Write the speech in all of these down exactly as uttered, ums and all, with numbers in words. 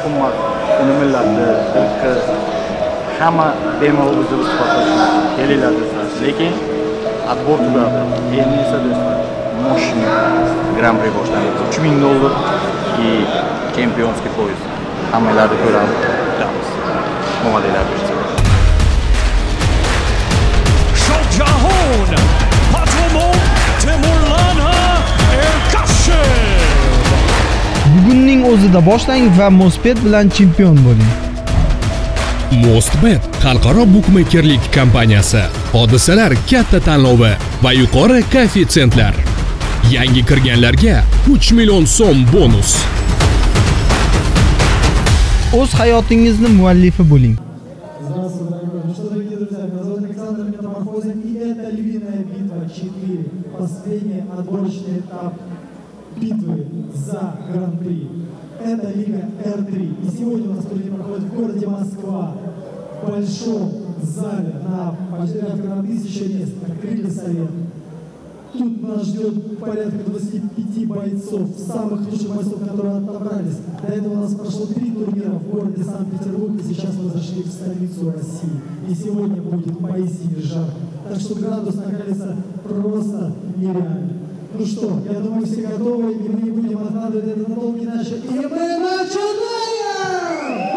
qimmat, uni millati, irqi, hamma bemalol o'zini isbotlashi mumkin. Kelinglar do'stlar. Lekin отбор tugadi. Endi esa do'stlar, mashina Grand Prix boshlanadi. uch ming dollar и chempionskiy poyez. Hammalarni ko'ramiz. Kutamiz. Mo'madelar bersin. Shohjahon Patromon Temurlana Ergashev. Bugunning o'zida boshlang va Mosbet bilan chempion bo'ling. Mosbet xalqaro bukmekerlik kompaniyasi. Hodisalar katta tanlovi va yuqori koeffitsiyentlar. Yangi kirganlarga uch million so'm bonus. O'z hayotingizni muallifi bo'ling. Здравствуйте, дорогие. Ну что, дорогие друзья, меня зовут Александр Метаморфозин, и это львиная битва четыре. Последний отборочный этап битвы за Гран-при. Это Лига эр три. И сегодня у нас турнир проходит в городе Москва. В большом зале на порядка тысячи мест. Открыли совет. Тут нас ждет порядка двадцати пяти бойцов, самых лучших бойцов, которые отобрались. До этого у нас прошло три турнира в городе Санкт-Петербург, и сейчас мы зашли в столицу России. И сегодня будет поистине жарко. Так что градус накалится просто нереально. Ну что, я думаю, все готовы, и мы не будем откладывать это надолго, иначе. И мы начинаем!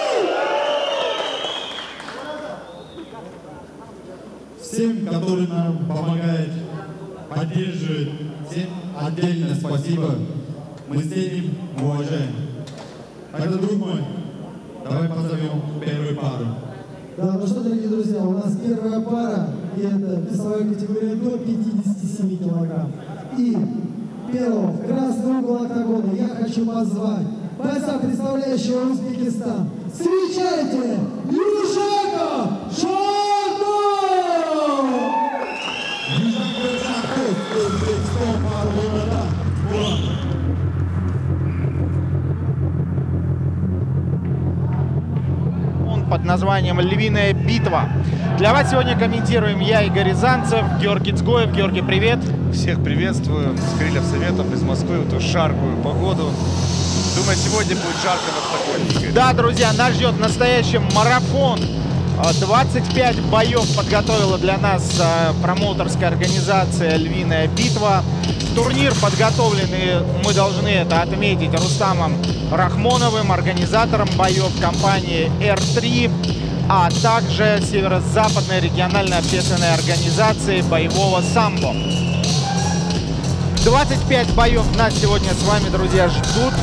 Всем, которые нам помогают, поддерживают, всем отдельно спасибо. Мы ценим, уважаем. Тогда, друг мой, давай позовем первую пару. Да, ну что, дорогие друзья, у нас первая пара, и это весовая категория до пятидесяти семи килограмм. И первого в красный угол октагона я хочу позвать бойца, представляющего Узбекистан. Встречайте, Южаков Шахбов! Южаков Шахбов, Узбекистан, пару под названием «Львиная битва». Для вас сегодня комментируем я, Игорь Рязанцев, Георгий Цгоев. Георгий, привет! Всех приветствую с крыльев Советов из Москвы в эту жаркую погоду. Думаю, сегодня будет жарко в октагоне. Да, друзья, нас ждет настоящий марафон. двадцать пять боев подготовила для нас промоутерская организация «Львиная битва». Турнир подготовленный, мы должны это отметить, Рустамом Рахмоновым, организатором боев компании эр три, а также Северо-Западной региональной общественной организации боевого самбо. двадцать пять боев нас сегодня с вами, друзья, ждут.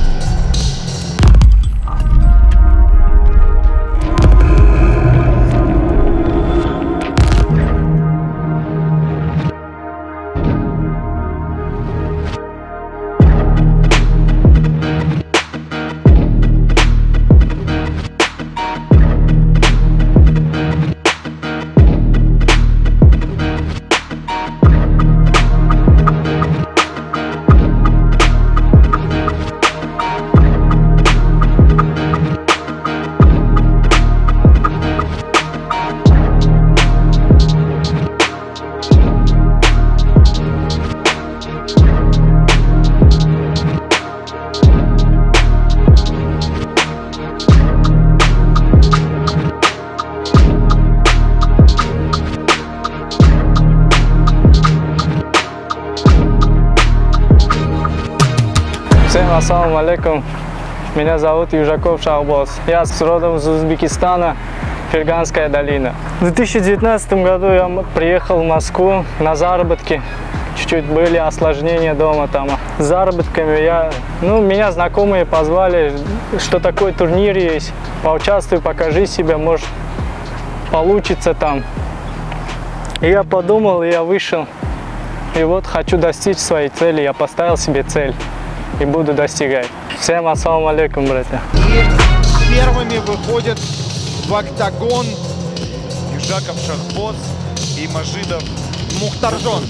Всем ассаламу алейкум. Меня зовут Южаков Шахбов. Я с родом из Узбекистана, Ферганская долина. В две тысячи девятнадцатом году я приехал в Москву на заработки. Чуть-чуть были осложнения дома там. С заработками я, ну, меня знакомые позвали, что такой турнир есть. Поучаствуй, покажи себя, может, получится там. И я подумал, и я вышел. И вот хочу достичь своей цели. Я поставил себе цель. И буду достигать. Всем ассаламу алейкум, братья. И первыми выходят в октагон Южаков Шахбов и Мажидов Мухтаржон.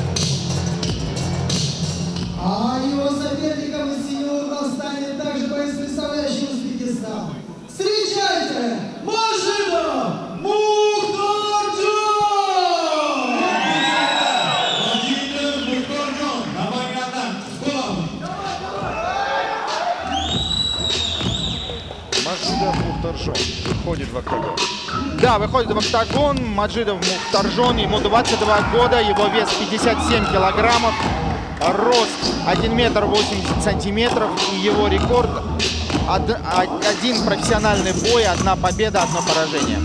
А его соперником из синего угла станет также боец, представляющий Узбекистан. Встречайте, Мажидов Мухтаржон! Мажидов Мухтаржон, давай, братан, с голову. хорошо. Выходит в октагон. Да, выходит в октагон. Маджидов Мухтаржон, ему двадцать два года, его вес пятьдесят семь килограммов, рост один метр восемьдесят сантиметров, и его рекорд один профессиональный бой, одна победа, одно поражение.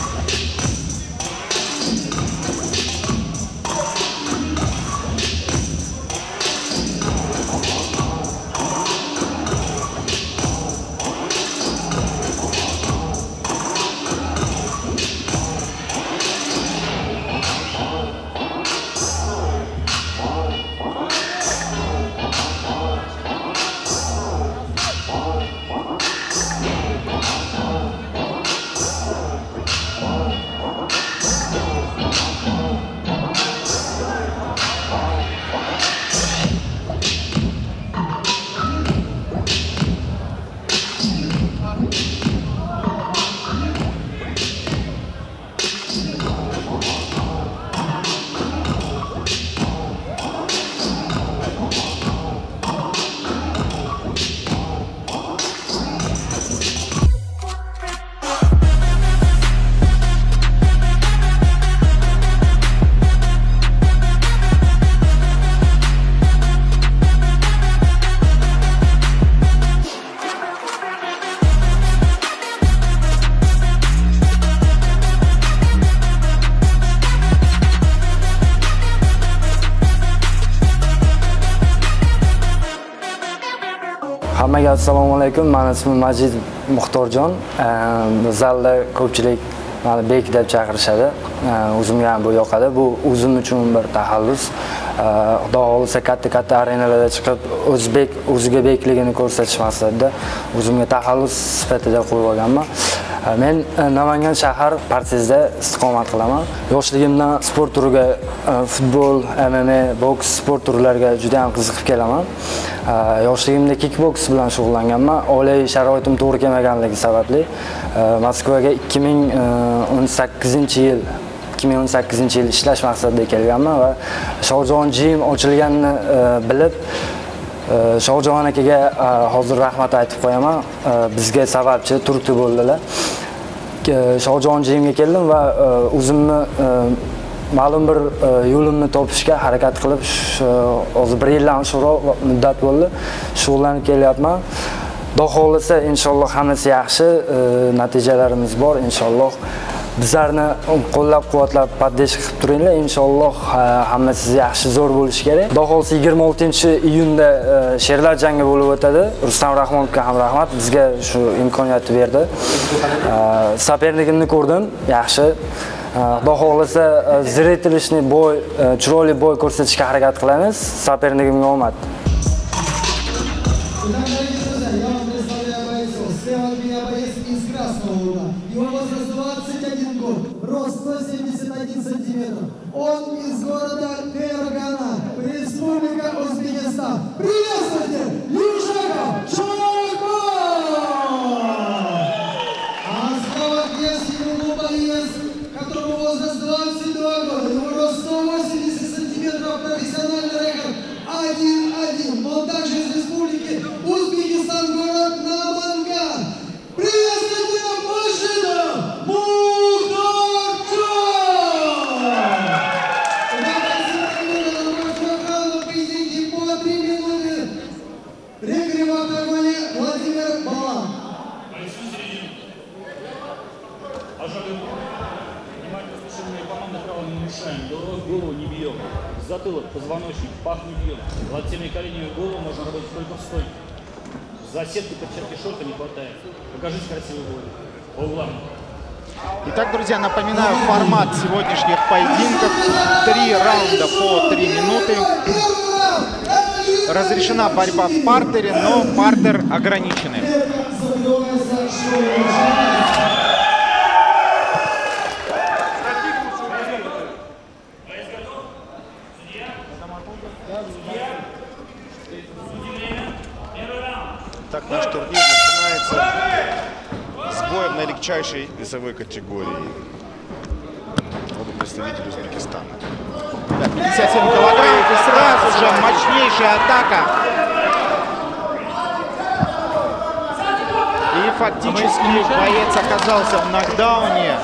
Hammaga assalomu alaykum. Meni ismim Majid Muxtorjon. Zalda ko'pchilik meni Bek deb chaqirishadi. O'zimga ham bu yoqadi. Bu o'zim uchun bir taxallus. Xudo xolisa katta-katta arenalarda chiqib o'zbek o'ziga bekligini ko'rsatish maqsadida o'zimga taxallus sifatida qo'yib olganman. Men Namangan shahar Partizda istiqomat qilaman. Yoshligimdan sport turiga, futbol, M M A, boks sport turlariga juda ham qiziqib kelaman. Yoshligimda kickboks bilan shug'ullanganman. Oilaviy sharoitim to'g'ri kelmaganligi sababli Moskvaga ikki ming o'n sakkizinchi yil ikki ming o'n sakkizinchi yil ishlash maqsadida kelganman va Shohjahon Gym ochilganini bilib Shohjahon akaga hozir rahmat aytib qo'yaman. Bizga sababchi turtki bo'ldilar. Shohjahon Gymga keldim va o'zimni ma'lum bir yo'limni topishga harakat qilib, hozir bir yildan oshiqroq muddat bo'ldi shug'ullanib kelyapman. Xudo xolisa inshaalloh hammasi yaxshi, natijalarimiz bor inshaalloh. Bizlarni qo'llab-quvvatlab, poddesh qilib turinglar. Inshaalloh hammasi yaxshi, zo'r bo'lishi kerak. Xudo xolisa yigirma oltinchi iyunda sherlar jangi bo'lib o'tadi. Rustam Rahmonovga ham rahmat, bizga shu imkoniyatni berdi. Sopernikimni ko'rdim, yaxshi. Xudo xolisa zritilishni boy, chiroyli boy ko'rsatishga harakat qilamiz. Sopernikimga omad. Его возраст двадцать один год, рост сто семьдесят один сантиметр. Он из города Фергана, Республика Узбекистан. Приветствуйте, Южаков Шойгуль! А справа вес его боец, которому возраст двадцать два года, его рост сто восемьдесят сантиметров, профессиональный рекорд один один. Он также из Республики Узбекистан, город Наманган. Приветствуйте, Маджидов Мухтаржон! Поединки по три минуты. Рефери в октагоне Владимир Балан. Внимательно слушаем, команда право не мешаем, голову не бьем, затылок, позвоночник, пах не бьем, локтями, коленями голову можно работать только в стойке. За сеткой перчатки шорта не хватает. Покажите красивый бой. По углам. Итак, друзья, напоминаю формат сегодняшних поединков. Три раунда по три минуты. Разрешена борьба в партере, но партер ограниченный. Так наш турнир начинается с боем на легчайшей весовой категории. Оба представителя Узбекистана. пятьдесят семь килограммов и сразу же мощнейшая атака. И фактически боец оказался в нокдауне.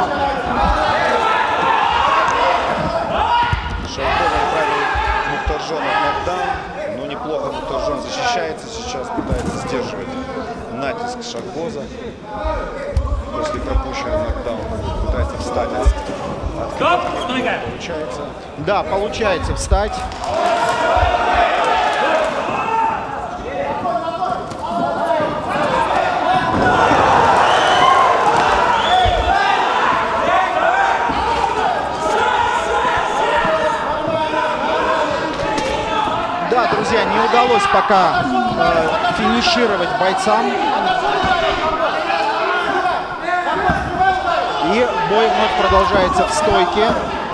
Шахбоз отправил Мухтаржона в нокдаун. Но неплохо Мухтаржон защищается сейчас, пытается сдерживать натиск Шахбоза. После пропущенного нокдауна пытается встать. От... Получается. Да, получается встать. Да, друзья, не удалось пока э, финишировать бойцам. И бой вновь продолжается в стойке.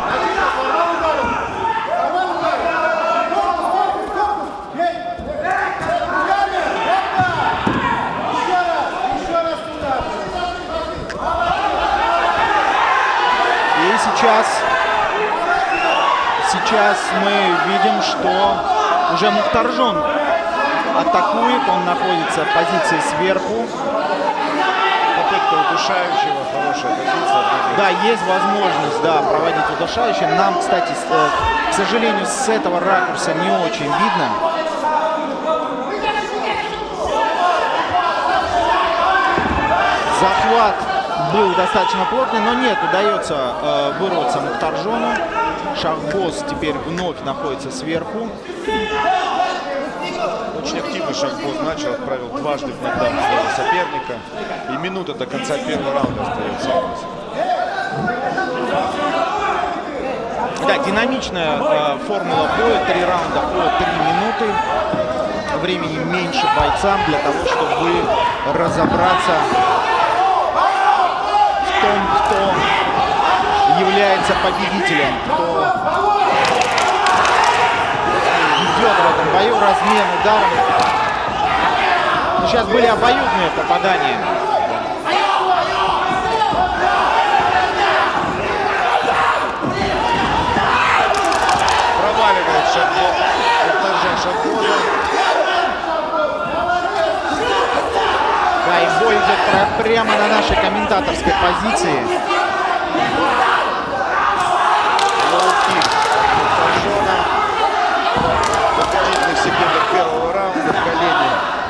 И сейчас, сейчас мы видим, что уже Мухтаржон атакует. Он находится в позиции сверху. Попытка удушающего, хорошая позиция. Да, есть возможность, да, проводить удушающий. Нам, кстати, с, к сожалению, с этого ракурса не очень видно. Захват был достаточно плотный, но нет, удается э, вырваться Мухтаржону. Шахбоз теперь вновь находится сверху. Очень активно Шахбоз начал, отправил дважды в нокдаун своего соперника. И минута до конца первого раунда остается. Да, динамичная э, формула боя. Три раунда по три минуты. Времени меньше бойцам для того, чтобы разобраться в том, кто является победителем, кто идет в этом бою. Размен ударом. Но сейчас были обоюдные попадания. Проваливает Шахбоза. Да, и бой идет прямо на нашей комментаторской позиции. Лоу-кик Мухтаржона. В дополнительных секундах первого раунда в колени.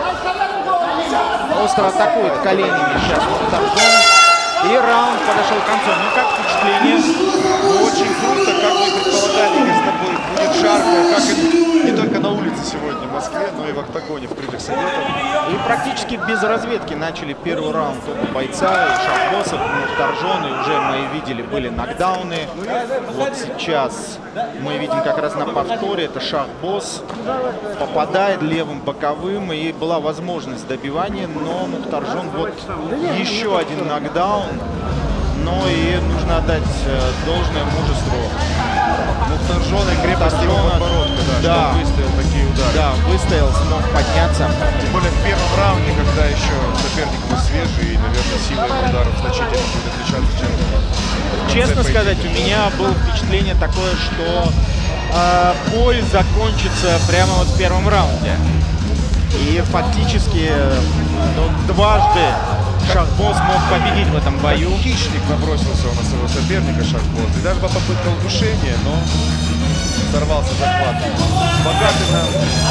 Остро атакует коленями сейчас Мухтаржон. И раунд подошел к концу. Ну как впечатление? Ну, очень круто, как мы предполагали, с тобой будет жарко, как и не только на улице сегодня в Москве, но и в октагоне в Крыльях Советов. И практически без разведки начали первый раунд оба бойца. И Шахбоз, и Мухтаржон, и уже мы видели, были нокдауны. Вот сейчас мы видим как раз на повторе, это Шахбоз попадает левым боковым, и была возможность добивания, но Мухтаржон вот еще один нокдаун. Но и нужно отдать должное мужеству Мухтаржона и крепости его подбородка, да, да, что выстоял такие удары. Да, выстоял, смог подняться. Тем более в первом раунде, когда еще соперник был свежий, и, наверное, сила его ударов значительно будет отличаться, чем... Честно сказать, у меня было впечатление такое, что э, бой закончится прямо вот в первом раунде. И фактически ну, дважды Шахбоз мог победить в этом бою. Как хищник набросился он на своего соперника Шахбоз. И даже была попытка удушения, но сорвался захват. Богатый на...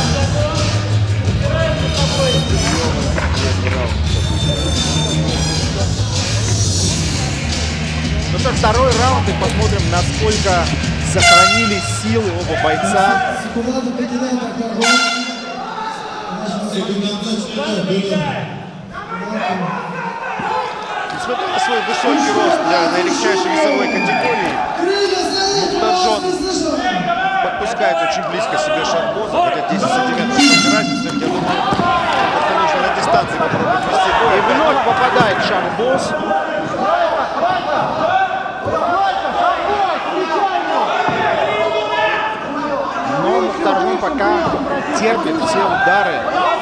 Ну что, второй раунд, и посмотрим, насколько сохранились силы оба бойца. Несмотря на свой высокий рост для наилегчайшей весовой категории, Мухтаржон подпускает очень близко себе Шахбоза, хотя десять сантиметров разница, я думаю, это нужно на дистанции попробовать вести бой. И вновь попадает Шахбоз. Но Мухтаржон пока терпит все удары.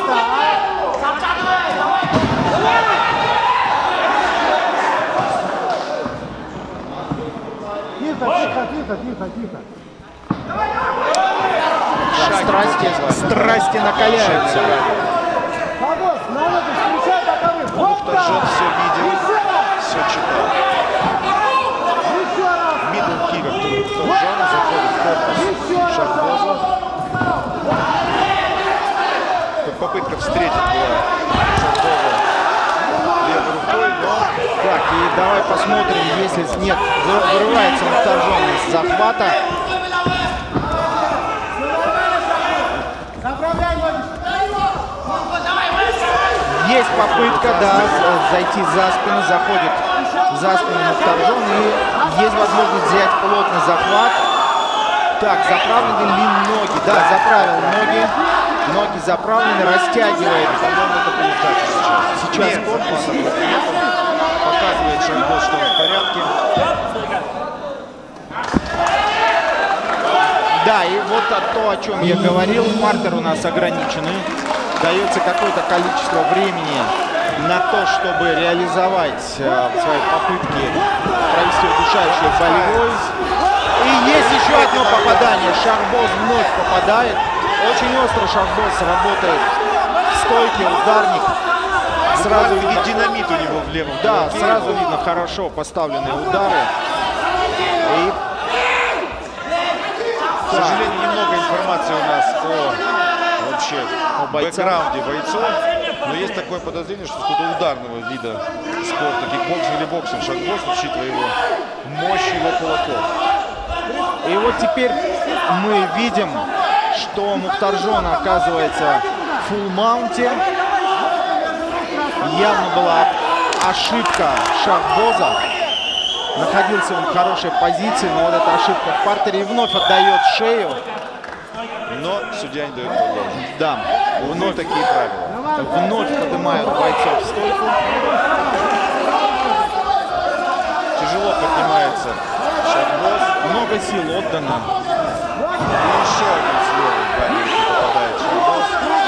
Тихо, тихо, тихо, тихо. Страсти, страсти накаляются. Шахбоз, надо встречать Мухтаржон все видел, все читал. Мидл кик от Мухтаржона, заходит в корпус Шахбоза. Попытка встретить была Шахбоза левой рукой, но... Так, и давай посмотрим, если нет, вырывается Мухтаржон из захвата. Есть попытка, да, зайти за спину, заходит за спину Мухтаржон, и есть возможность взять плотный захват. Так, заправлены ли ноги? Да, заправил ноги. Ноги заправлены, растягивает. По-моему, это будет дача сейчас. Сейчас Нет, корпус. Показывает Шахбоз, что он в порядке. Да, и вот то, о чем я говорил, партер у нас ограниченный. Дается какое-то количество времени на то, чтобы реализовать э, свои попытки провести удушающий болевой. И есть еще одно попадание. Шахбоз вновь попадает. Очень остро Шахбоз работает в стойке, ударник. Сразу видно динамит у него в левом. Да, кулаке. сразу видно хорошо поставленные удары. И... К сожалению, немного информации у нас о вообще о бэкграунде бойцов. Но есть такое подозрение, что какого-то ударного вида спорта, кикбоксинг или боксинг Шахбоз, учитывая его мощь его кулаков. И вот теперь мы видим, что Мухтаржон оказывается в фулл-маунте. Явно была ошибка Шахбоза. Находился он в хорошей позиции, но вот эта ошибка в партере, и вновь отдает шею. Но судья не дает продолжить. Да, вновь такие правила. Вновь поднимают бойцов в стойку. Тяжело поднимается Шахбоз. Много сил отдано. И еще один слева в барьер попадает Шахбоз.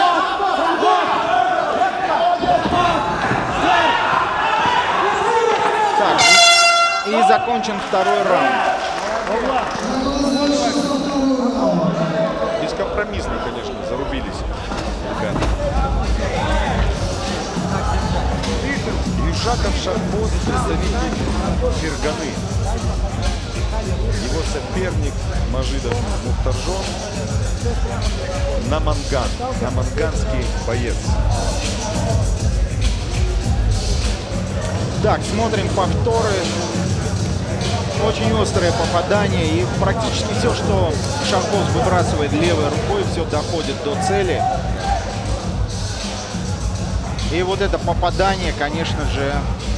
Так, и закончен второй раунд. Бескомпромиссно, конечно, зарубились ребята. Южаков Шахбоз, представитель Ферганы. Его соперник Мажидов Мухтаржон Наманган, наманганский боец. Так, смотрим повторы. Очень острое попадание. И практически все, что Шахбоз выбрасывает левой рукой, все доходит до цели. И вот это попадание, конечно же...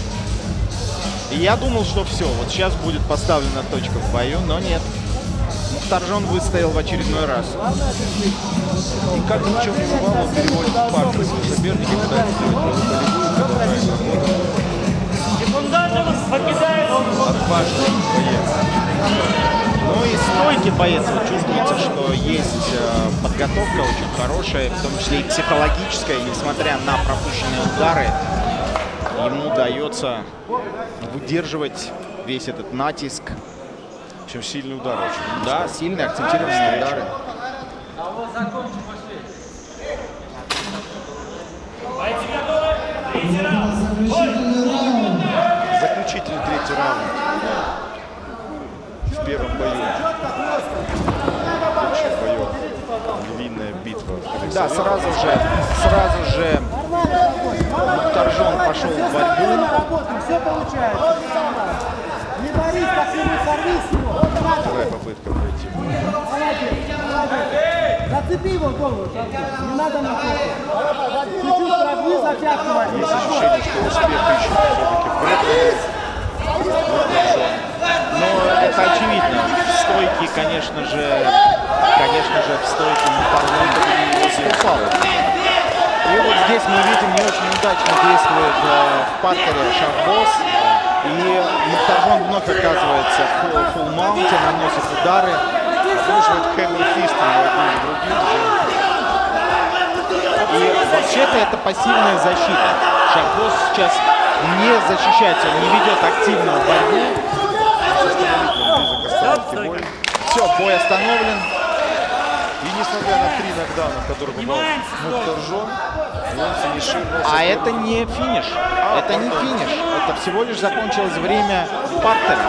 Я думал, что все, вот сейчас будет поставлена точка в бою, но нет. Мухтаржон выстоял в очередной раз. И как ни в чем не бывало, он переводит в партер своих соперников, пытается сделать болевую, отважный боец. Ну и стойкий боец. Вот чувствуется, что есть э, подготовка очень хорошая, в том числе и психологическая. Несмотря на пропущенные удары, ему удается выдерживать весь этот натиск. В общем, сильный удар очень. Да, сильные акцентированные удары. Заключительный третий раунд в первом бою. Лучший боек. Львиная битва. Да, сразу же, сразу же Мухтаржон пошел в борьбу. Все получается. Не борись, как нибудь сорви с него. Вторая попытка пройти. Зацепи его голову, не надо на кухню. Чуть-чуть прогни, затягивай. Есть ощущение, что успех ищет все-таки Брэд. Но это очевидно. В стойке, конечно же, конечно же, в стойке Мухтаржон не уступал. И вот здесь мы видим, не очень удачно действует э, в партере Шахбоз. И Мухтаржон вновь оказывается в фулл-маунте, наносит удары. Слушает хэммер-фист И вообще-то это пассивная защита. Шахбоз сейчас не защищается, он не ведет активную борьбу. Все, бой остановлен. И несмотря на три нокдауна, которые попал Мухтаржон, он финишировал. А это не финиш. А, это не финиш. Это всего лишь закончилось время партера.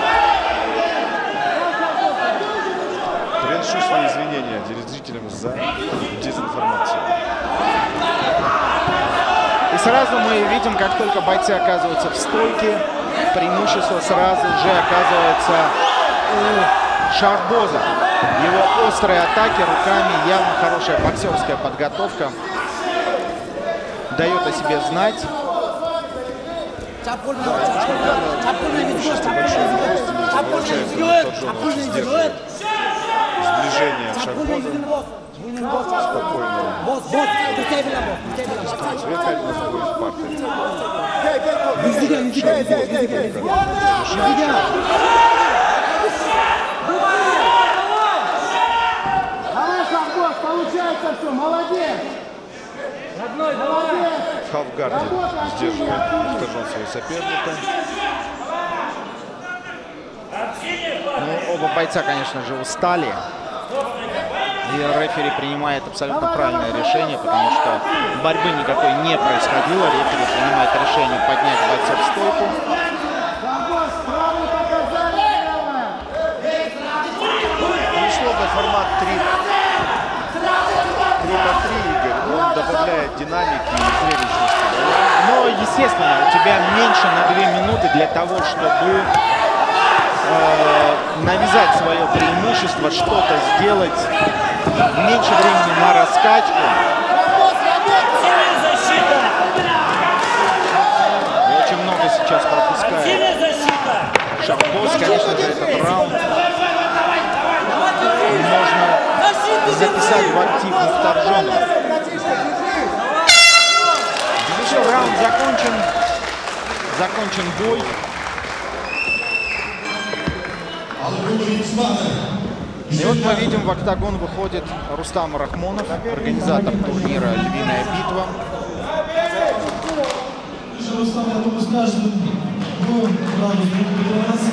Приношу свои извинения телезрителям за дезинформацию. И сразу мы видим, как только бойцы оказываются в стойке, преимущество сразу же оказывается у Шахбоза. Его острые атаки руками, явно хорошая боксерская подготовка, дает о себе знать. Сближение Шахбоза. Спокойно. Получается все, молодец! Родной, молодец! В хавгарде сдерживает Мухтаржон своего соперника. Ну, оба бойца, конечно же, устали. И рефери принимает абсолютно правильное решение, потому что борьбы никакой не происходило. Рефери принимает решение поднять бойцов в стойку. Условный формат три по три, Игорь, он добавляет динамики и зрелищности. Но, естественно, у тебя меньше на две минуты для того, чтобы э, навязать свое преимущество, что-то сделать. Меньше времени на раскачку. И очень много сейчас пропускает Шахбоз. Конечно же, этот раунд можно записать в актив Мухтаржона. Все, раунд закончен. Закончен бой. И вот мы видим, в октагон выходит Рустам Рахмонов, организатор турнира «Львиная битва». Рустам, я думаю, с каждым боем раунд будет добиваться.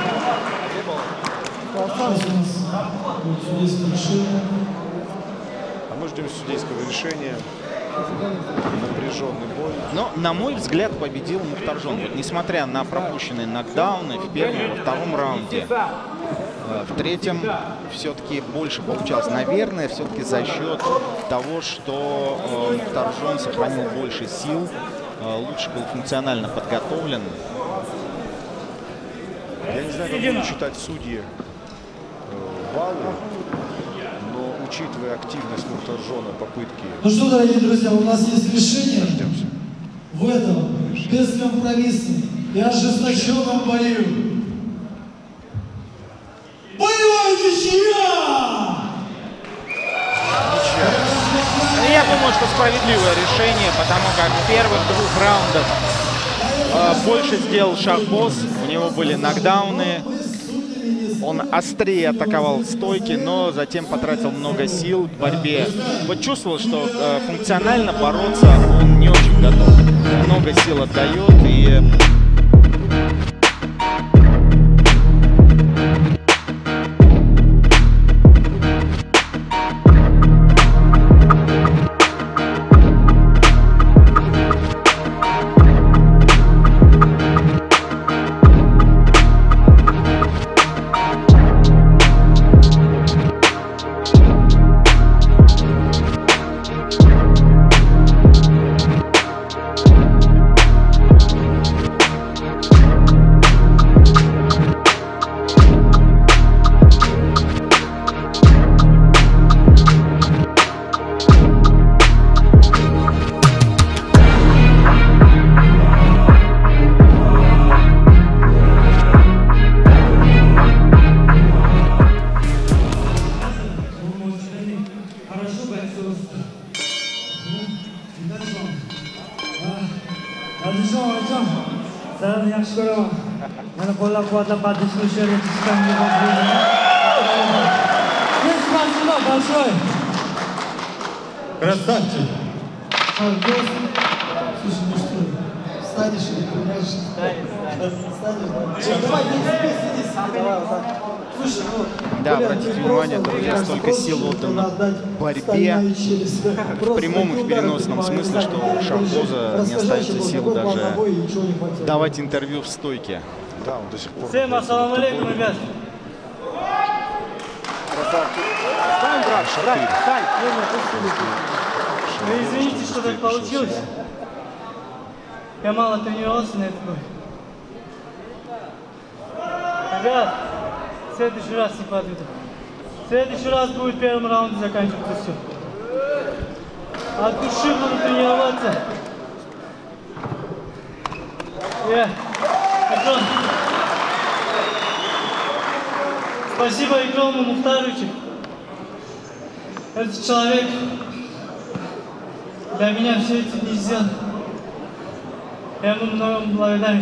Сейчас у нас будет судейское решение. А мы ждем судейского решения. Напряженный бой. Но, на мой взгляд, победил Мухтаржон. Вот, несмотря на пропущенные нокдауны в первом, во втором раунде, в третьем все-таки больше получалось. Наверное, все-таки за счет того, что э, Мухтаржон сохранил больше сил, э, лучше был функционально подготовлен. Я не знаю, как будут считать судьи э, баллы, но учитывая активность Мухтаржона, попытки... Ну что, дорогие друзья, у нас есть решение в этом бескомпромиссном и ожесточенном бою. Боевая ничья! Я думаю, что справедливое решение, потому как в первых двух раундах э, больше сделал Шахбоз, у него были нокдауны, он острее атаковал стойки, но затем потратил много сил в борьбе. Вот чувствовал, что э, функционально бороться он не очень готов. Много сил отдает и... Qo'llab-quvvatlab поддерживающие Спасибо большое. Красавчик. Слушай, ну что, встанешь или понимаешь? Встанешь. Давай, иди, иди, иди, давай, вот так. Да, обратите внимание, друзья, столько сил отдано борьбе, в прямом и в переносном смысле, что у Шахбоза не остается сил даже давать интервью в стойке. Да, он до сих пор... Всем ассаламу алейкум, ребят. Встань, брат, встань, встань. Ну, извините, что так получилось. Я мало тренировался на этот бой. Ребят, в следующий раз не подведу. В следующий раз будет в первом раунде заканчиваться все. От души буду тренироваться. Yeah. Икрам. Спасибо Икраму Мухтаровичу. Этот человек для меня все это не сделал. Я ему много благодарен.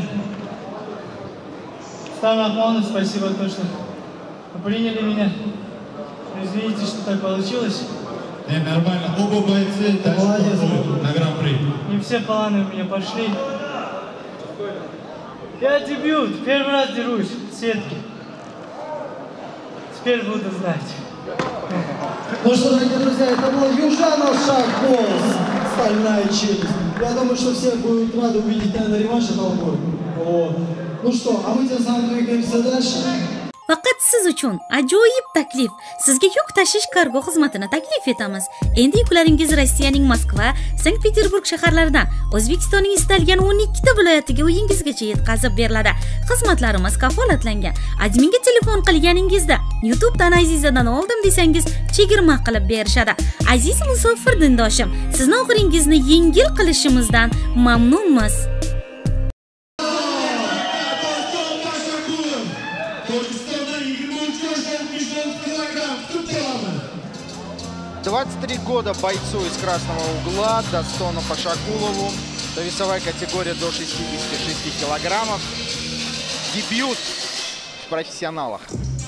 Стан Рахманов, спасибо за то, что приняли меня. Извините, что так получилось. Не, нормально. Оба бойцы тащат на гран-при. Не все планы у меня пошли. Я дебют, первый раз дерусь в сетке. Теперь буду знать. Ну что, дорогие друзья, это был Южанов Шахбоз, стальная челюсть. Я думаю, что все будут рады увидеть, наверное, реванш этого боя. Вот. Ну что, а мы тем самым двигаемся дальше. Faqat siz uchun ajoyib taklif. Sizga yuk tashish kargo xizmatini taklif etamiz. Endi yuklaringiz Rossiyaning Moskva, Sankt-Peterburg shaharlaridan O'zbekistonning istalgan o'n ikkita viloyatiga uyingizgacha yetkazib beriladi. Xizmatlarimiz kafolatlangan. Adminga telefon qilganingizda YouTube'dan Azizadan oldim desangiz, chegirma qilib berishadi. Aziz musofir dindoshim, sizni og'iringizni yengil qilishimizdan mamnunmiz. двадцать три года бойцу из красного угла Дастону Пашакулову. Это весовая категория до шестидесяти шести килограммов. Дебют в профессионалах.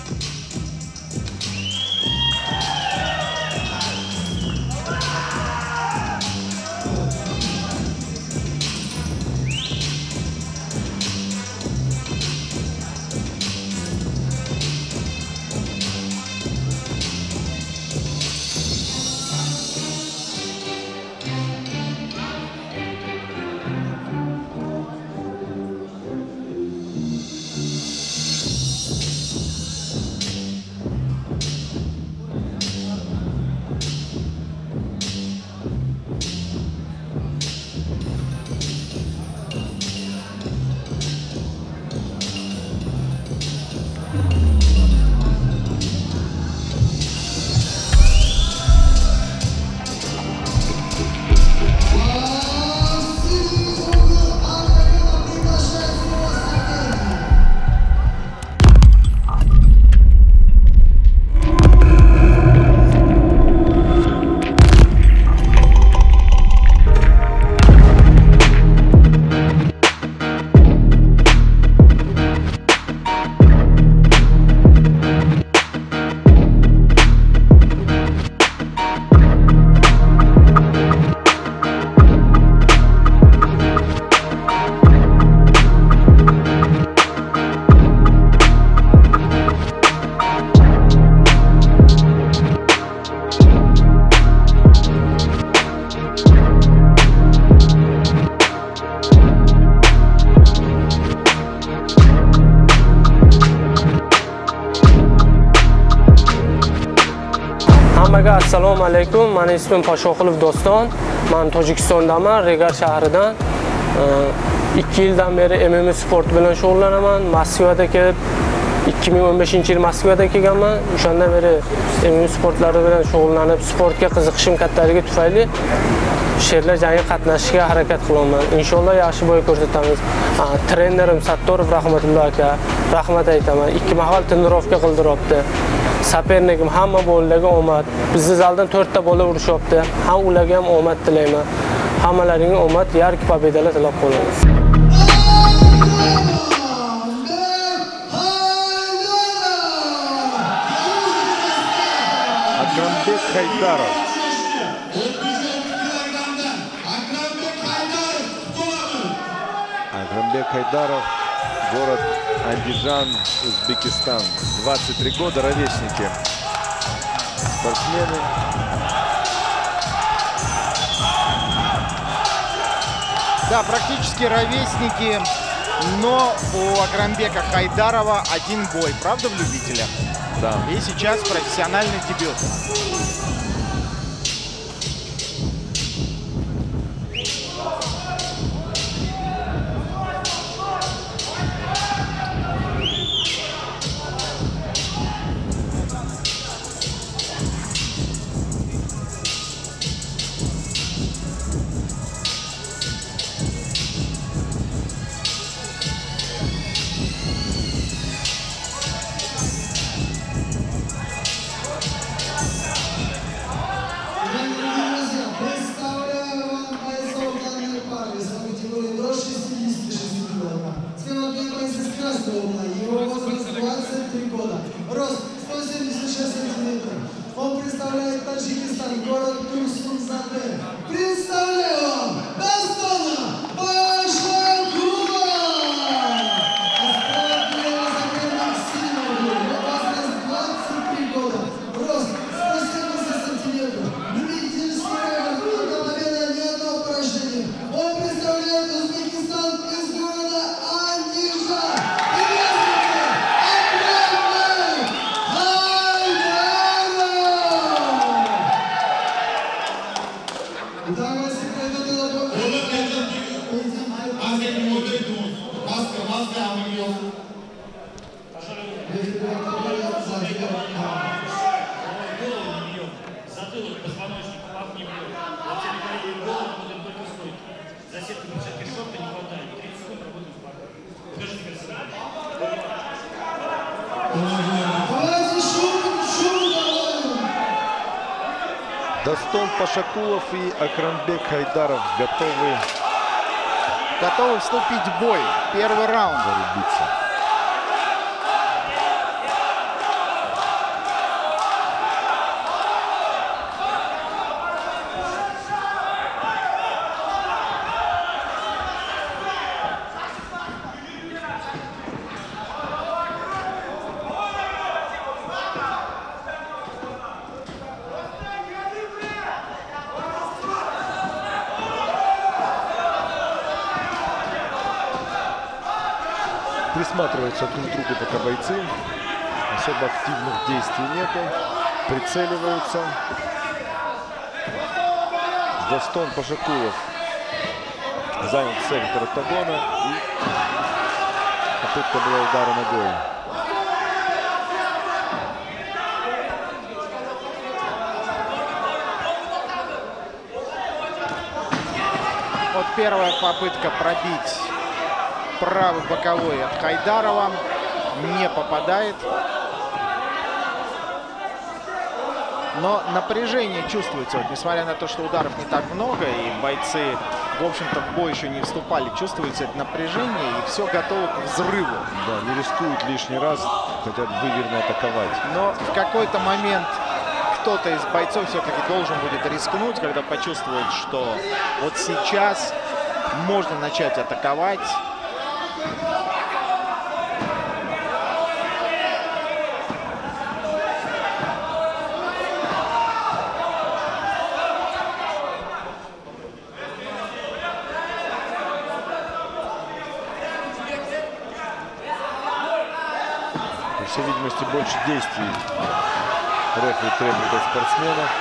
Assalomu alaykum. Mani ismim Pashoqulov Doston. Men Tojikistondaman, Regar shahridan. ikki yildan beri M M A sport bilan shug'ullanaman. Moskvada kelib ikki ming o'n beshinchi yil Moskvada kelganman. O'shandan beri M M A sportlari bilan shug'ullanib, sportga qiziqishim kattaligi tufayli sherlar jangiga qatnashishga harakat qilaman. Inshaalloh yaxshi bo'y ko'rsatamiz. Trenerim Sattorov rahmatulloh aka, rahmat aytaman. Ikki mahal trenirovka qildiribdi. Sapernikim hamma bolalarga omad. Bizni zaldan to'rtta bola urishyapti. Ham ularga ham omad tilayman. Hammalaringga omad, yarki pobedalar tilab qolaman. Akranbek Haydarov. Akranbek Haydarov, город Андижан, Узбекистан. двадцать три года, ровесники. Спортсмены. Да, практически ровесники, но у Аграмбека Хайдарова один бой. Правда, в любителях? Да. И сейчас профессиональный дебют. Его возраст двадцать три года, рост сто семьдесят шесть сантиметров. Он представляет Таджикистан, город Турсунзаде. Представляю вам Дастона Башакулова! Возраст двадцать три года, рост сто семьдесят сантиметров. Любительский рекорд, до победы ни одного поражения. Он представляет Узбекистан из города Андижан. Затылок, позвоночник, пах не бьет. Локтями колени в голову, будем только стойки. Засетки на десятки шорта не хватает. тридцать секунд работаем в парке. Скажите, красиво. Дастон Пашакулов и Акрамбек Хайдаров готовы, готовы вступить в бой. Первый раунд. Зарубиться. Присматриваются друг к другу пока бойцы. Особо активных действий нету. Прицеливаются. Дастон Пашакулов занял центр октагона. И попытка была удара ногой. Вот первая попытка пробить правый боковой от Хайдарова. Не попадает. Но напряжение чувствуется. Вот, несмотря на то, что ударов не так много, и бойцы, в общем-то, в бой еще не вступали, чувствуется это напряжение, и все готово к взрыву. Да, не рискуют лишний раз, хотят выверенно атаковать. Но в какой-то момент кто-то из бойцов все-таки должен будет рискнуть, когда почувствует, что вот сейчас можно начать атаковать. По всей видимости, больше действий рефери требует от спортсменов.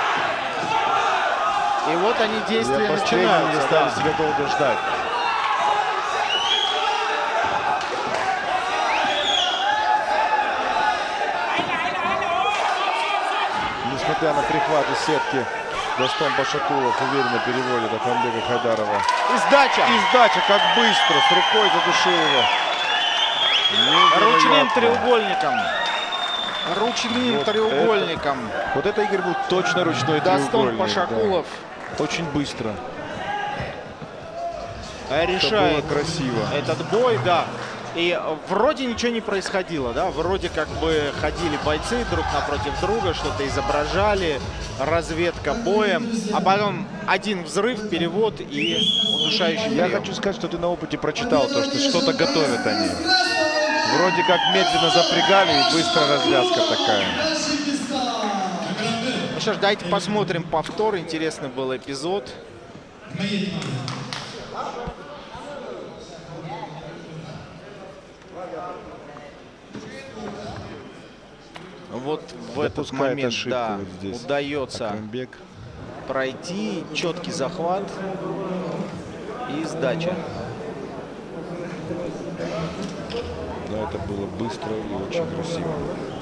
И вот они действия Для начинаются. Не стали Да. себя долго ждать. Несмотря на прихваты сетки, Дастон Пашакулов уверенно переводит Акрамбека Хайдарова. И сдача! И сдача, как быстро, с рукой задушил его. Ручным Невероятно. треугольником. Ручным Вот треугольником. Это, вот это, Игорь, был точно ручной Дастон треугольник. Пашакулов. Да. Очень быстро. Решает Это было красиво. этот бой, да. И вроде ничего не происходило, да, вроде как бы ходили бойцы друг напротив друга, что-то изображали, разведка боем, а потом один взрыв, перевод и удушающий Я прием. хочу сказать, что ты на опыте прочитал то, что что-то готовят они. Вроде как медленно запрягали и быстро развязка такая. Ну что ж, давайте посмотрим повтор. Интересный был эпизод. Вот в этот момент, да, вот здесь. удается Акрамбек. пройти, четкий захват и сдача. Да, это было быстро и очень красиво.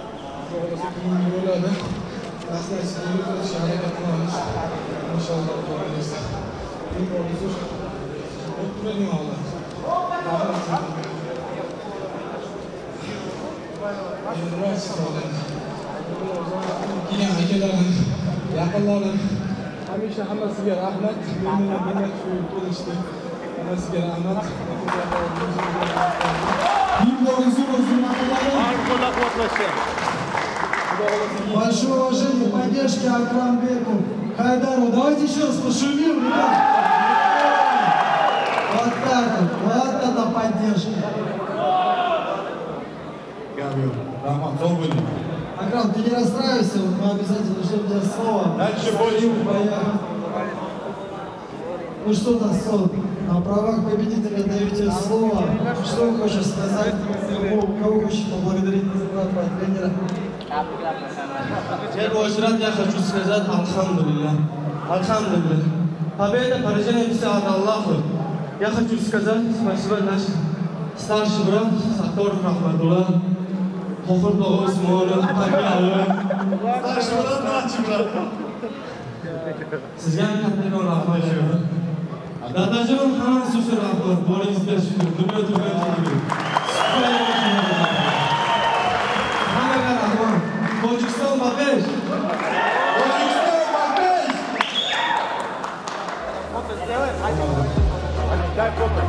Hamisha hammasiga rahmat. Menga menga shu kelishdi. Hammasiga rahmat. Большое уважение, поддержки Акрамбеку, Хайдару. Давайте еще раз пошумим, ребят. Вот так вот, вот это поддержка. Акрам, ты не расстраивайся, мы обязательно ждем тебя слова. Дальше больше. Ну что, Тассон, на правах победителя даю тебе слово. Что хочешь сказать? Кого, кого хочешь поблагодарить за два тренера? В первую очередь я хочу сказать Алхамдулилля. Алхамдулилля. Победа порождения от Аллаха. Я хочу сказать спасибо нашим старший брат Саттор Рахматулла. Хофурда Осмонов, Пакиалы. Старший брат, младший брат. Sizga kattakon rahmat shu. Dadajon hammasi uchun rahmat. Bolangizga shu dunyo turganligi. Hammaga rahmat. Tojikiston Babesh. Tojikiston Babesh. Foto сделай. Дай фото.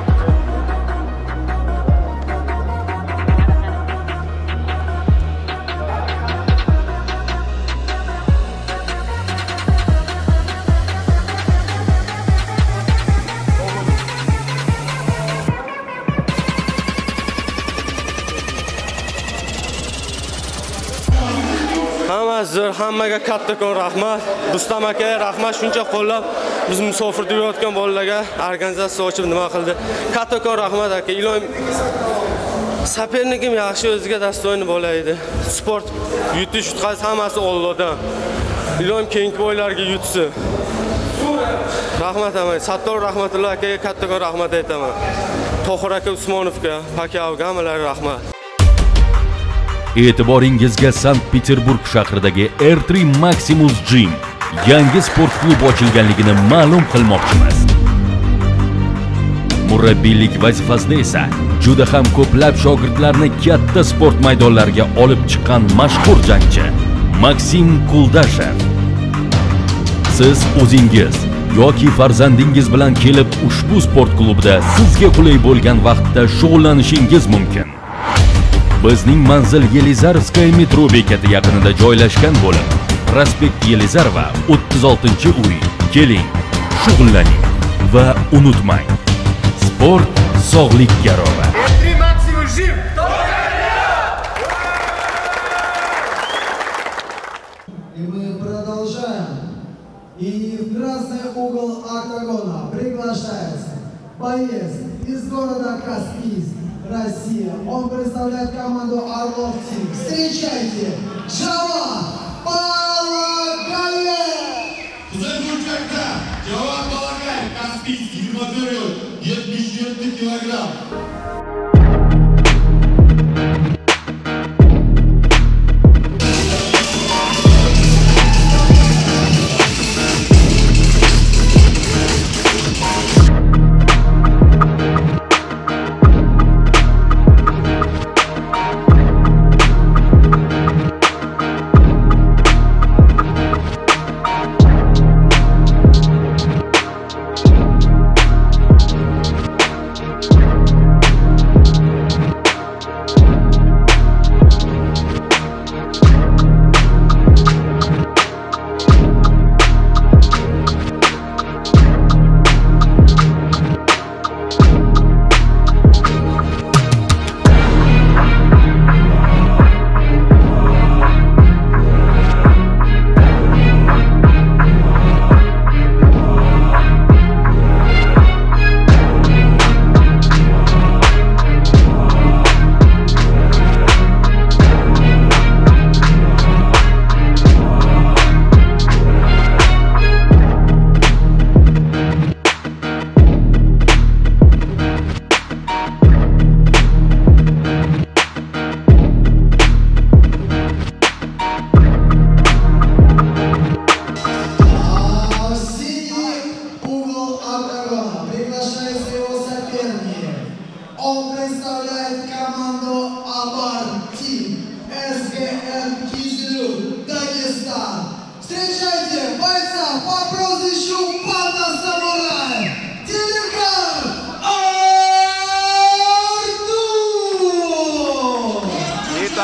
Hammasi hammaga kattakon rahmat. Rustam akaga rahmat, shuncha qo'llab biz musofirda yurayotgan bolalarga organizatsiya ochib nima qildi. Kattakon rahmat aka. Iloyim sapernikim yaxshi, o'ziga dastoyni bola edi. Sport yutish yutqaz hammasi Allohdan. Iloyim keyingi boylarga yutsin. Rahmat amay. Sattor Rahmatulloh akaga kattakon rahmat aytaman. Tohir aka Usmonovga, Pakavga hammalarga rahmat. E'tiboringizga Sankt-Peterburg shahridagi R three Maximus Gym yangi sport klubi ochilganligini ma'lum qilmoqchimiz. Murabbiylik vazifasida esa juda ham ko'plab shogirdlarni katta sport maydonlariga olib chiqqan mashhur jangchi Maksim Kuldashev. Siz o'zingiz yoki farzandingiz bilan kelib ushbu sport klubida sizga qulay bo'lgan vaqtda shug'ullanishingiz mumkin. Bizning manzil Yelizarovskaya metro bekati yaqinida joylashgan bo'lib, Prospekt Yelizarova o'ttiz oltinchi uy. Keling, shug'ullaning va unutmang. Sport sog'lik garovi. И мы продолжаем. И в красный угол октагона приглашается боец из города Каспийск, Россия. Он представляет команду Орлов Тим. Встречайте, Джавад Балагаев! Kuzey-Burçak'ta Джавад Балагаев, Каспийск, yigirma to'rt yo'l, yetmish yetti kilogramm.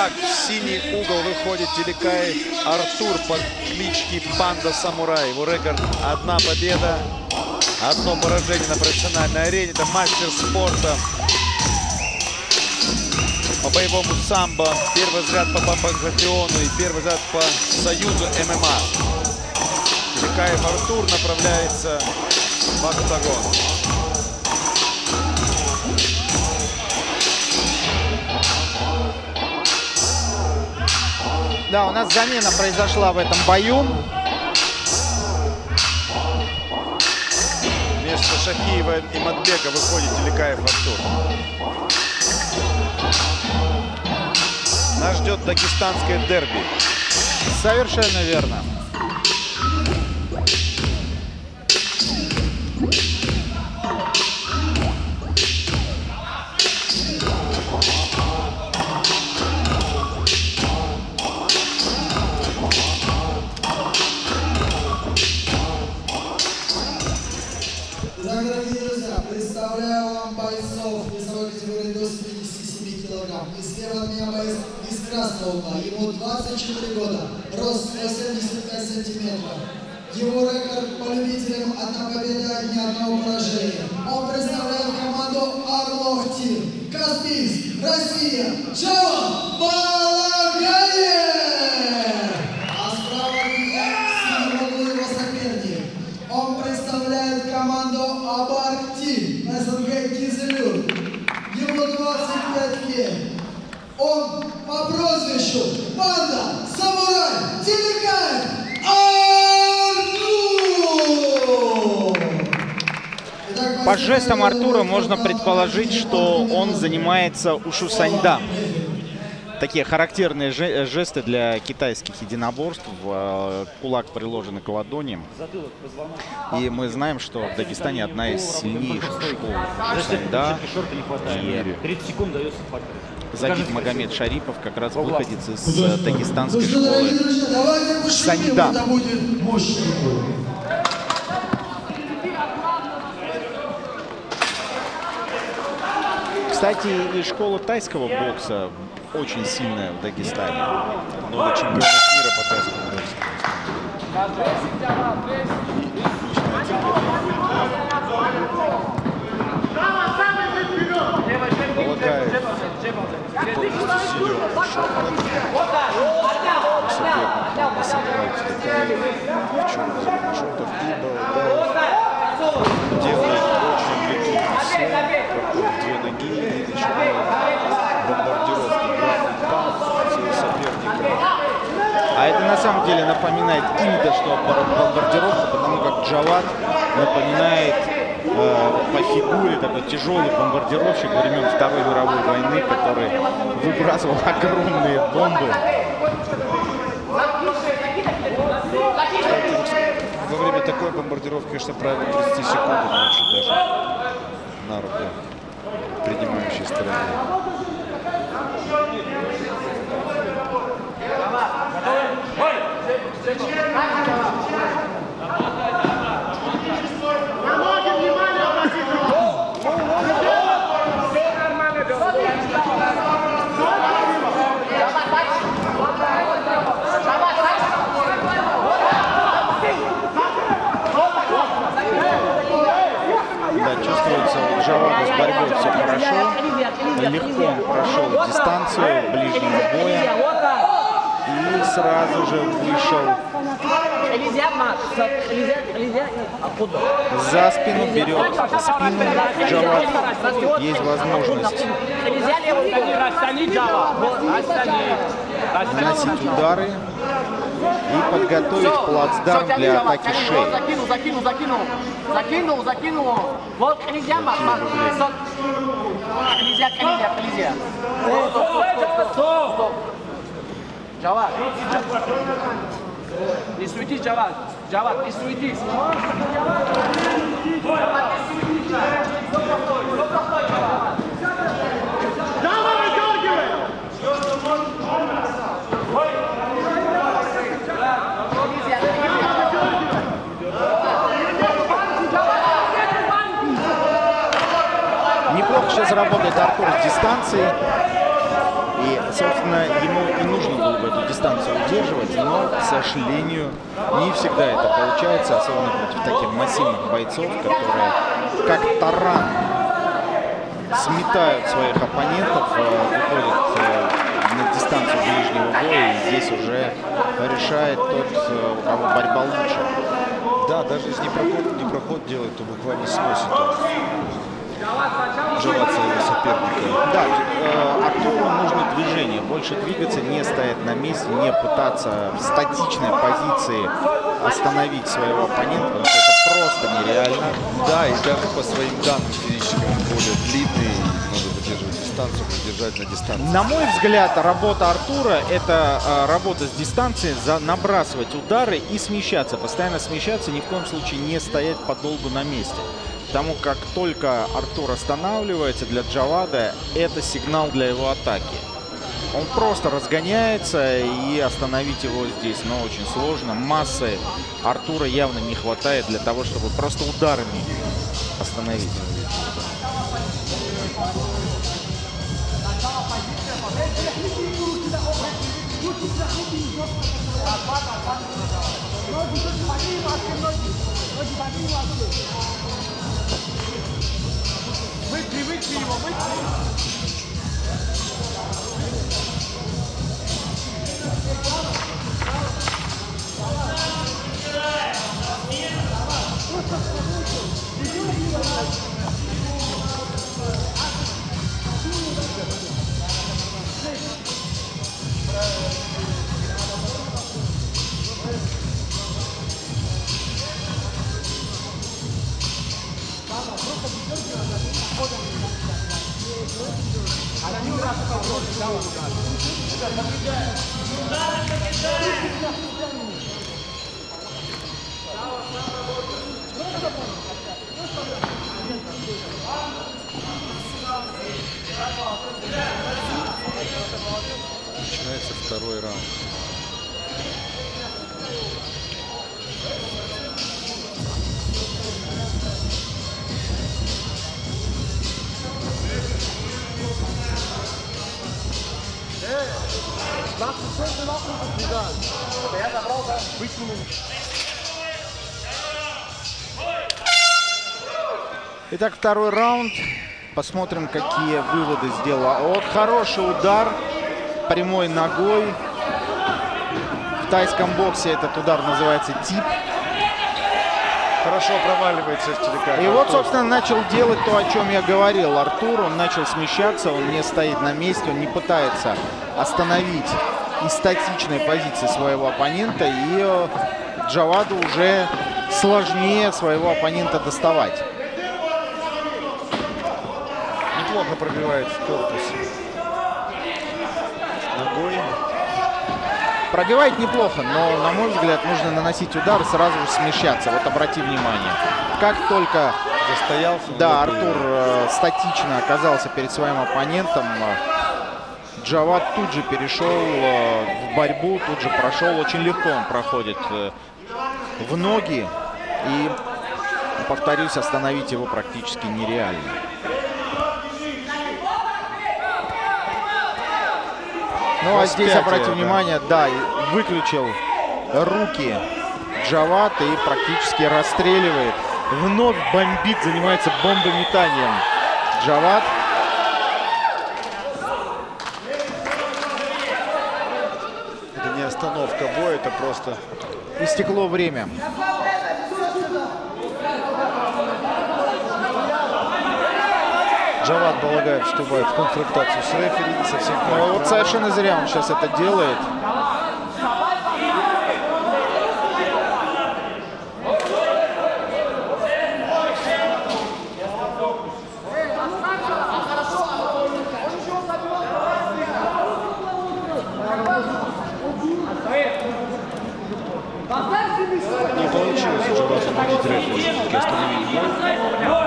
Итак, в синий угол выходит Телекаев Артур по кличке Панда Самурай. Его рекорд — одна победа, одно поражение на профессиональной арене. Это мастер спорта по боевому самбо. Первый взгляд по Панкратиону и первый взгляд по Союзу ММА. Телекаев Артур направляется в октагон. Да, у нас замена произошла в этом бою. Вместо Шахиева и Матбека выходит Телекаев Артур. Нас ждет дагестанское дерби. Совершенно верно. Дорогие друзья, представляю вам бойцов весовой категории до семидесяти семи килограмм. И слева от меня боец из красного угла. Ему двадцать четыре года, рост сто семьдесят пять сантиметров. Его рекорд по любителям — одна победа, ни одного поражения. Он представляет команду Орлов Тим. Каспийск, Россия, Джава Балагаев! А справа от меня синего угла его соперник. Он представляет команду Абарк Тим, СНГ Кизилюрт. Ему двадцать пять лет. Он по прозвищу Панда Самурай Телекаев Артур! По жестам Артура можно предположить, что он занимается ушу саньда. Такие характерные жесты для китайских единоборств. Кулак приложен к ладони. И мы знаем, что в Дагестане одна из сильнейших школ саньда. Забит Магомед Шарипов, как раз выходец из дагестанской школы саньда. Кстати, и школа тайского бокса очень сильная в Дагестане. Много чемпионов мира по тайскому боксу. Полагает, полностью силен. Делает очень легкий присед, две ноги и начинает бомбардировку. А это на самом деле напоминает именно что бомбардировка, потому как Джавад напоминает э, по фигуре такой тяжелый бомбардировщик времен Второй мировой войны, который выбрасывал огромные бомбы. Кстати, во время такой бомбардировки, конечно, правило тридцати секунд лучше даже на руку принимающей стороны. Да, чувствуется у Джавада с борьбой все хорошо. Легко он прошел дистанцию ближнего боя. И сразу же вышел за спину, берет за спину Джавад. Есть возможность наносить удары и подготовить плацдарм для атаки шеи. Закинул, закинул, закинул. Закинул, закинул. Вот нельзя, нельзя, нельзя, нельзя. Стоп, стоп. Джавад. Не суетись, Джавад. Джавад, не суетись. Джавад, выдергивай! Неплохо сейчас работает Артур с дистанции. И, собственно, ему и нужно было бы эту дистанцию удерживать, но, к сожалению, не всегда это получается, особенно против таких массивных бойцов, которые как таран сметают своих оппонентов, выходят на дистанцию ближнего боя, и здесь уже решает тот, у кого борьба лучше. Да, даже если не проход, не проход делает, то буквально сносит он Джавад своего соперника. Да, э, Артуру нужно движение, больше двигаться, не стоять на месте, не пытаться в статичной позиции остановить своего оппонента, потому что это просто нереально. Да, и даже по своим данным физическим он более длинный, надо выдерживать дистанцию, удержать на дистанции. На мой взгляд, работа Артура — это э, работа с дистанции, за набрасывать удары и смещаться, постоянно смещаться, ни в коем случае не стоять подолгу на месте. Потому как только Артур останавливается, для Джавада это сигнал для его атаки. Он просто разгоняется, и остановить его здесь, но ну, очень сложно. Массы Артура явно не хватает для того, чтобы просто ударами остановить. Вытри, вытри его, вытри. Начинается второй раунд. Итак, второй раунд. Посмотрим, какие выводы сделала. Вот хороший удар прямой ногой. В тайском боксе этот удар называется тип. Хорошо проваливается в телекадре. И вот, собственно, начал делать то, о чем я говорил. Артур, он начал смещаться, он не стоит на месте, он не пытается остановить из статичной позиции своего оппонента. И Джаваду уже сложнее своего оппонента доставать. Неплохо пробивает в корпус ногой. Пробивает неплохо, но, на мой взгляд, нужно наносить удар и сразу же смещаться. Вот обрати внимание. Как только застоялся, да, Артур э, статично оказался перед своим оппонентом, э, Джавад тут же перешел э, в борьбу, тут же прошел. Очень легко он проходит э, в ноги. И, повторюсь, остановить его практически нереально. Ну а здесь, обратите внимание, да, выключил руки Джавад и практически расстреливает. Вновь бомбит, занимается бомбометанием Джавад. Это не остановка боя, это просто... Истекло время. Джавад Балагаев вступает в конфронтацию с рефери. Не совсем Но вот совершенно зря он сейчас это делает. Не получилось у Джавада победить рефери. Все-таки остановить бой.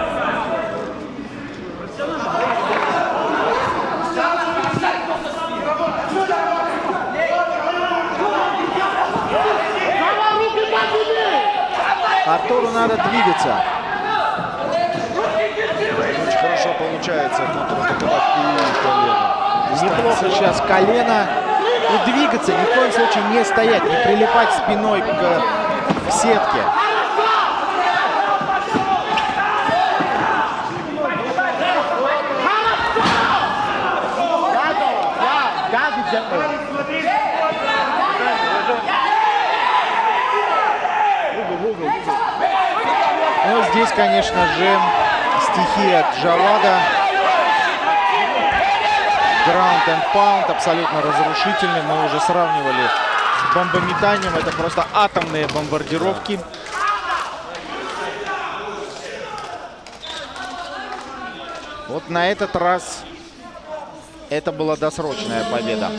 Артуру надо двигаться. Очень хорошо получается контратаковать и колено. Неплохо сейчас колено. И двигаться, ни в коем случае не стоять, не прилипать спиной к, к сетке. Ну, здесь, конечно же, стихия Джавада. Ground and pound абсолютно разрушительный. Мы уже сравнивали с бомбометанием. Это просто атомные бомбардировки. Вот на этот раз это была досрочная победа.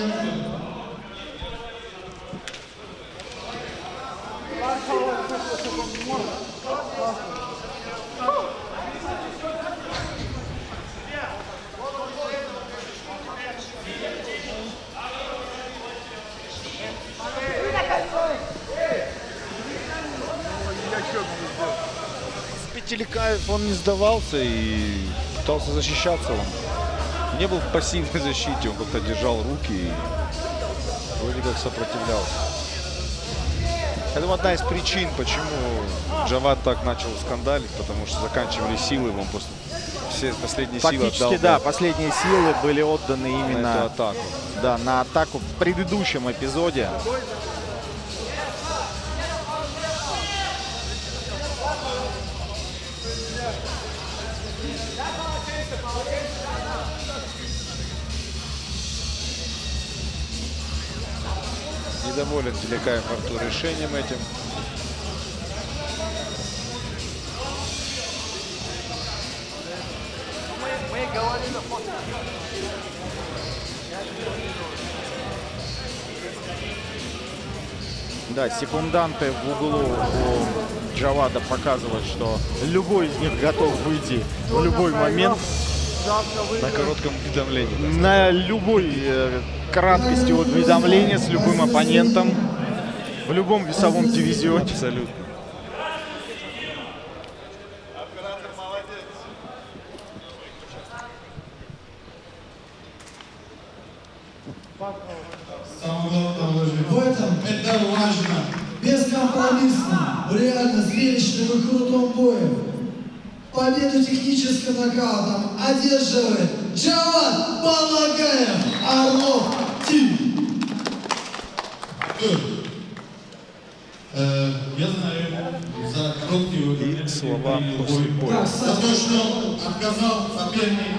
Петелькаев, он не сдавался и пытался защищаться. Он не был в пассивной защите, он как-то держал руки и вроде как сопротивлялся. Это одна из причин, почему Джавад так начал скандалить, потому что заканчивали силы, он просто все последние силы отдал. Фактически, да, последние силы были отданы именно на эту атаку. Да, на атаку в предыдущем эпизоде. Недоволен Телекаев Артур решением этим. Да, секунданты в углу у Джавада показывают, что любой из них готов выйти в любой момент. На коротком уведомлении. На любой э, краткости уведомления с любым оппонентом. В любом весовом дивизионе. Абсолютно. В этом это важно. Бескомпромиссно, реально зрелищным и крутом бое. Победу техническим нокаутом одерживает Джавад Балагаев Орлов Тим. Я знаю, за короткий слова после боя. За то, что отказал соперник.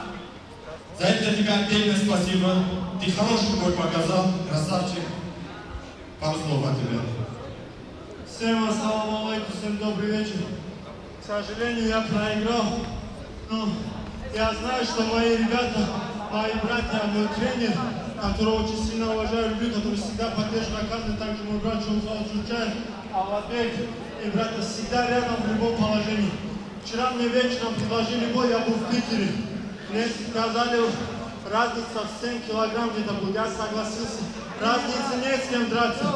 За это тебе отдельное спасибо. Ты хороший бой показал, красавчик. Пару слов от тебя. Всем ассаламу алейкум, всем добрый вечер. К сожалению, я проиграл. Но я знаю, что мои ребята, мои братья, мой тренер, которого очень сильно уважаю, люблю, который всегда поддерживает каждый, также мой брат Чунфал Чунчаев, Аллабек и братья всегда рядом в любом положении. Вчера мне вечером предложили бой, я был в Питере. Мне сказали, разница в семь килограмм где-то был, я согласился. Разницы нет с кем драться.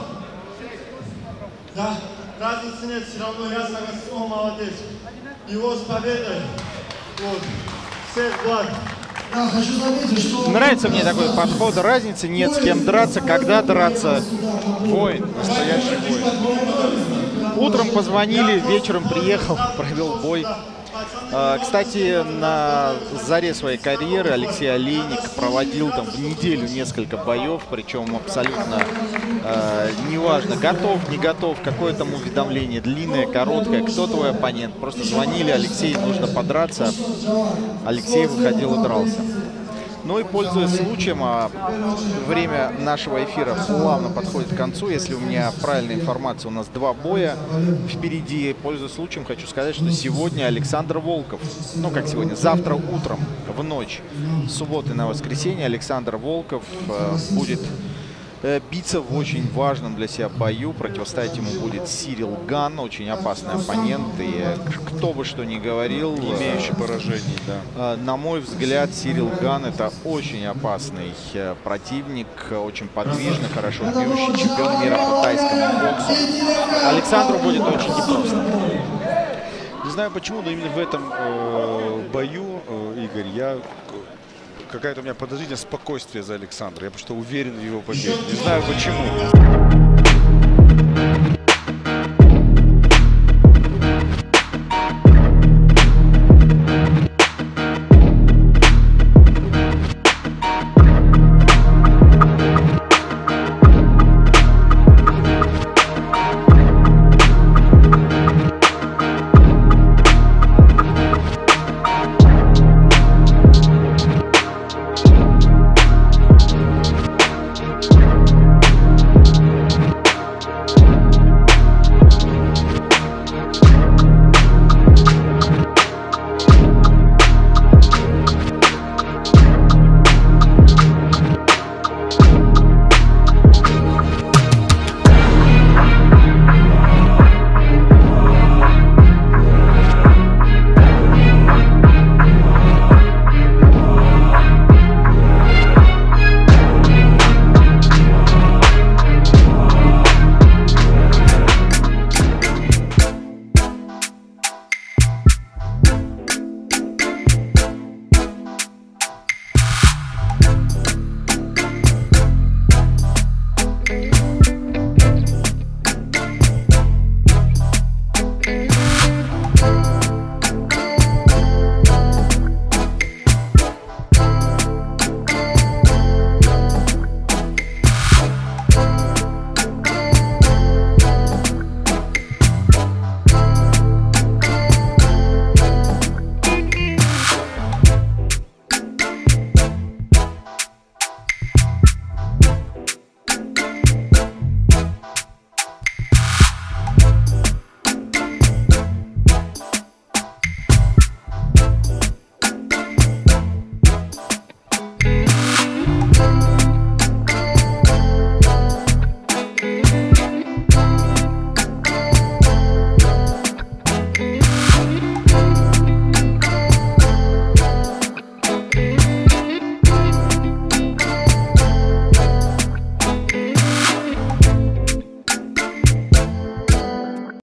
Да, разницы нет, все равно я согласился, он молодец. Его с победой. Вот. Всех благ. Да, хочу заметить, что... Нравится мне такой подход. Разницы нет с кем драться, когда драться. Бой, настоящий бой. Утром позвонили, вечером приехал, провел бой. Кстати, на заре своей карьеры Алексей Олейник проводил там в неделю несколько боев, причем абсолютно э, неважно, готов, не готов, какое там уведомление, длинное, короткое, кто твой оппонент. Просто звонили, Алексей, нужно подраться. Алексей выходил и дрался. Ну и, пользуясь случаем, а время нашего эфира плавно подходит к концу. Если у меня правильная информация, у нас два боя впереди. Пользуясь случаем, хочу сказать, что сегодня Александр Волков, ну как сегодня, завтра утром, в ночь, с субботы на воскресенье, Александр Волков э, будет э, биться в очень важном для себя бою. Противостоять ему будет Сирил Ган, очень опасный оппонент. И э, кто бы что ни говорил, не имеющий поражений, да. Э, на мой взгляд, Сирил Ган — это очень опасный э, противник, очень подвижный, хорошо бьющий, чемпион мира по тайскому боксу. Александру будет очень непросто. знаю почему, но именно в этом э, бою, э, Игорь, я какая-то у меня подозрительное спокойствие за Александра. Я просто уверен в его победе. Не знаю почему.